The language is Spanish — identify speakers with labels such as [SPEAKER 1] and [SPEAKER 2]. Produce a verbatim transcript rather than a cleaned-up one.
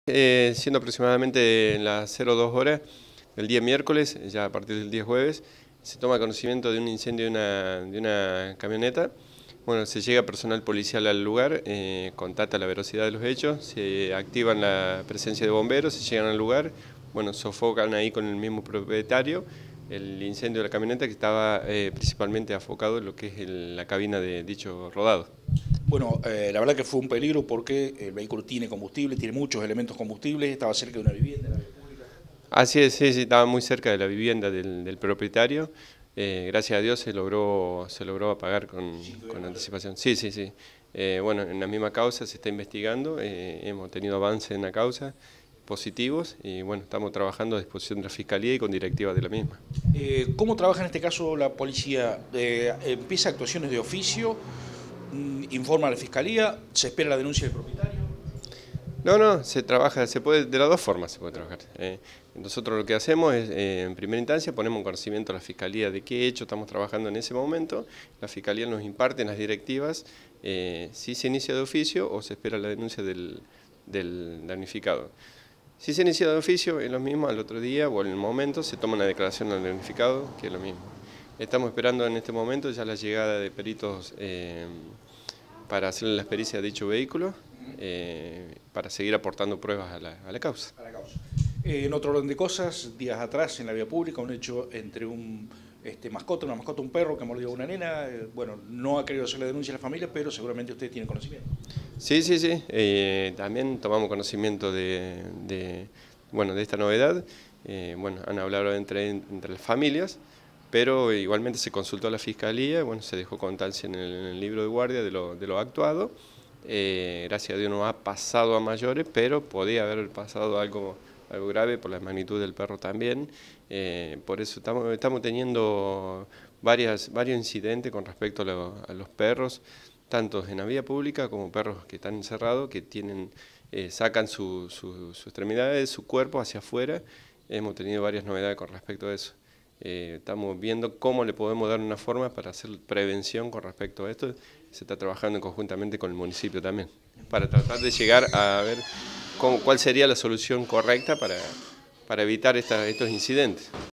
[SPEAKER 1] Eh, siendo aproximadamente en las cero dos horas del día miércoles, ya a partir del día jueves, se toma conocimiento de un incendio de una, de una camioneta. Bueno, se llega personal policial al lugar, eh, contata la veracidad de los hechos, se activan la presencia de bomberos, se llegan al lugar, bueno, sofocan ahí con el mismo propietario el incendio de la camioneta que estaba eh, principalmente afocado en lo que es el, la cabina de dicho rodado.
[SPEAKER 2] Bueno, eh, la verdad que fue un peligro porque el vehículo tiene combustible, tiene muchos elementos combustibles, estaba cerca de una vivienda, de la vía pública.
[SPEAKER 1] Así es, sí, sí, estaba muy cerca de la vivienda del, del propietario. Eh, gracias a Dios se logró, se logró apagar con, con anticipación. Sí, sí, sí. Eh, bueno, en la misma causa se está investigando, eh, hemos tenido avances en la causa positivos y bueno, estamos trabajando a disposición de la Fiscalía y con directivas de la misma.
[SPEAKER 2] Eh, ¿Cómo trabaja en este caso la policía? Eh, ¿Empieza actuaciones de oficio? ¿Informa a la Fiscalía? ¿Se espera la denuncia del propietario?
[SPEAKER 1] No, no, se trabaja, se puede, de las dos formas se puede trabajar. Eh, nosotros lo que hacemos es, eh, en primera instancia, ponemos en conocimiento a la Fiscalía de qué hecho estamos trabajando en ese momento, la Fiscalía nos imparte las directivas, eh, si se inicia de oficio o se espera la denuncia del, del damnificado. Si se inicia de oficio, es lo mismo, al otro día o en el momento se toma una declaración al damnificado, que es lo mismo. Estamos esperando en este momento ya la llegada de peritos eh, para hacer la pericia de dicho vehículo, eh, para seguir aportando pruebas a la, a la causa.
[SPEAKER 2] A la causa. Eh, en otro orden de cosas, días atrás en la vía pública, un hecho entre un este, mascota, una mascota, un perro que mordió a una nena. Eh, bueno, no ha querido hacer la denuncia a la familia, pero seguramente usted tiene conocimiento.
[SPEAKER 1] Sí, sí, sí. Eh, también tomamos conocimiento de, de, bueno, de esta novedad. Eh, bueno, han hablado entre, entre las familias, pero igualmente se consultó a la Fiscalía, bueno, se dejó constancia en el, en el libro de guardia de lo, de lo actuado. Eh, gracias a Dios no ha pasado a mayores, pero podía haber pasado algo, algo grave por la magnitud del perro también. Eh, por eso estamos, estamos teniendo varias, varios incidentes con respecto a, lo, a los perros, tanto en la vía pública como perros que están encerrados, que tienen, eh, sacan sus su, su extremidades, su cuerpo hacia afuera. Hemos tenido varias novedades con respecto a eso. Eh, estamos viendo cómo le podemos dar una forma para hacer prevención con respecto a esto. Se está trabajando conjuntamente con el municipio también, para tratar de llegar a ver cómo, cuál sería la solución correcta para, para evitar esta, estos incidentes.